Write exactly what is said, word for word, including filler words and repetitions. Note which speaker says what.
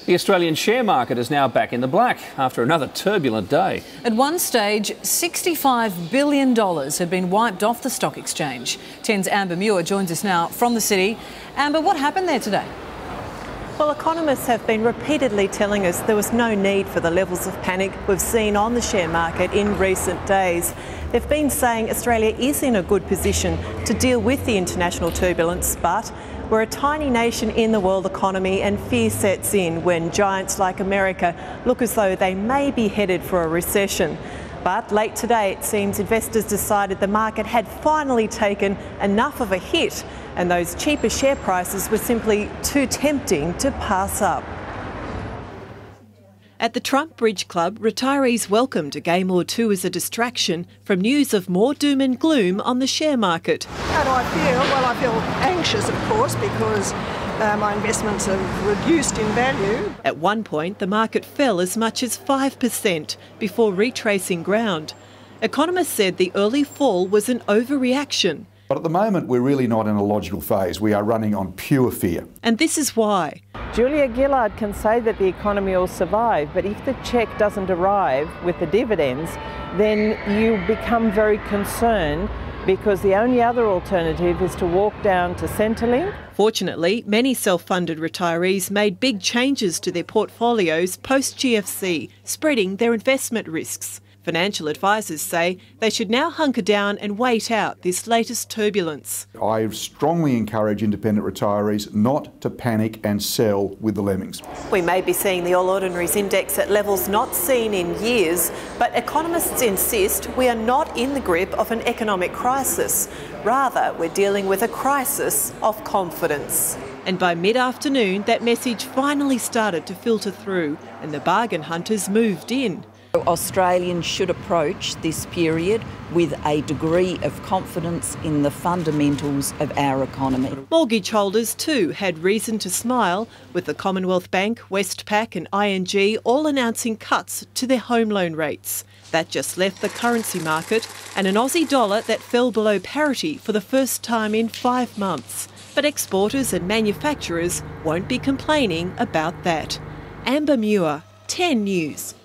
Speaker 1: The Australian share market is now back in the black after another turbulent day.
Speaker 2: At one stage, sixty-five billion dollars had been wiped off the stock exchange. ten's Amber Muir joins us now from the city. Amber, what happened there today?
Speaker 3: Well, economists have been repeatedly telling us there was no need for the levels of panic we've seen on the share market in recent days. They've been saying Australia is in a good position to deal with the international turbulence, but we're a tiny nation in the world economy and fear sets in when giants like America look as though they may be headed for a recession. But late today, it seems investors decided the market had finally taken enough of a hit and those cheaper share prices were simply too tempting to pass up.
Speaker 4: At the Trump Bridge Club, retirees welcomed a game or two as a distraction from news of more doom and gloom on the share market.
Speaker 5: How do I feel? Well, I feel anxious, of course, because uh, my investments have reduced in value.
Speaker 4: At one point, the market fell as much as five percent before retracing ground. Economists said the early fall was an overreaction.
Speaker 6: But at the moment, we're really not in a logical phase. We are running on pure fear.
Speaker 4: And this is why.
Speaker 3: Julia Gillard can say that the economy will survive, but if the cheque doesn't arrive with the dividends, then you become very concerned because the only other alternative is to walk down to Centrelink.
Speaker 4: Fortunately, many self-funded retirees made big changes to their portfolios post-G F C, spreading their investment risks. Financial advisors say they should now hunker down and wait out this latest turbulence.
Speaker 6: I strongly encourage independent retirees not to panic and sell with the lemmings.
Speaker 3: We may be seeing the All Ordinaries Index at levels not seen in years, but economists insist we are not in the grip of an economic crisis. Rather, we're dealing with a crisis of confidence.
Speaker 4: And by mid-afternoon, that message finally started to filter through and the bargain hunters moved in.
Speaker 7: Australians should approach this period with a degree of confidence in the fundamentals of our economy.
Speaker 4: Mortgage holders too had reason to smile, with the Commonwealth Bank, Westpac and I N G all announcing cuts to their home loan rates. That just left the currency market and an Aussie dollar that fell below parity for the first time in five months. But exporters and manufacturers won't be complaining about that. Amber Muir, ten News.